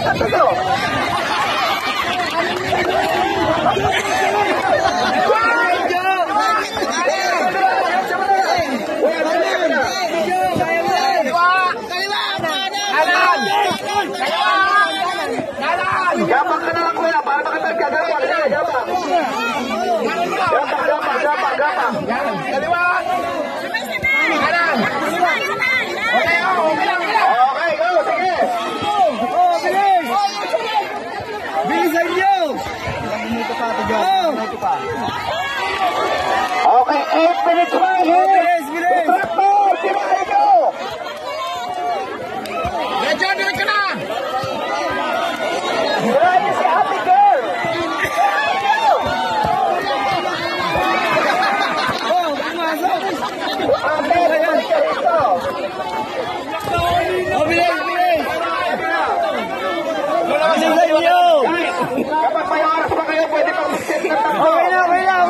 Gapak ka na lang kuya, para makatagka. Gapak. Kaliwa. Kanan. Okay, go, sige. Bilis. Bilisan niyo. Okay, 8 minutes right here. Bilis. Diretso ka na. Grabe si Ate Girl! Oh, pumasok! Ate, balik ka rito! Oh, bilis! Wala kasi sa inyo! Kapag may oras pa kayo, pwede pang mag-set na tayo. Okay na!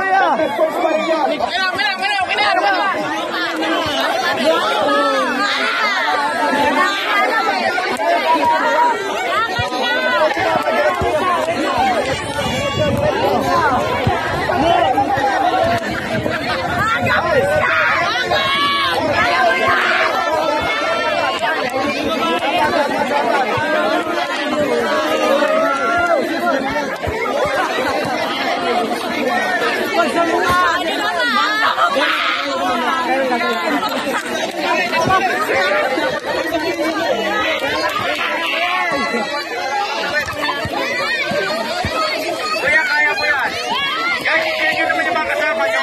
Kaya po yan. Guys, i-share nyo naman yung mga kasama nyo.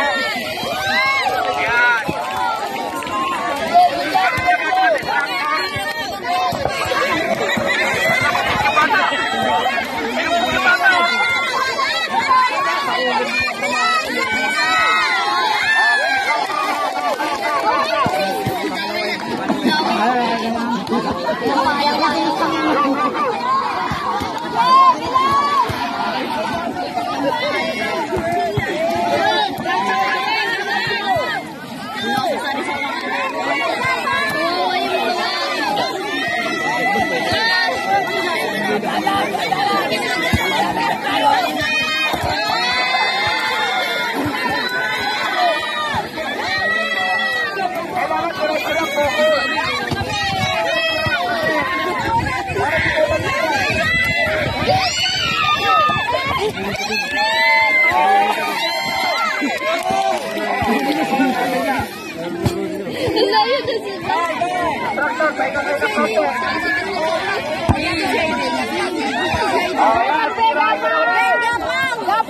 Yan.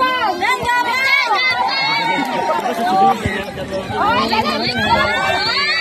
Oh,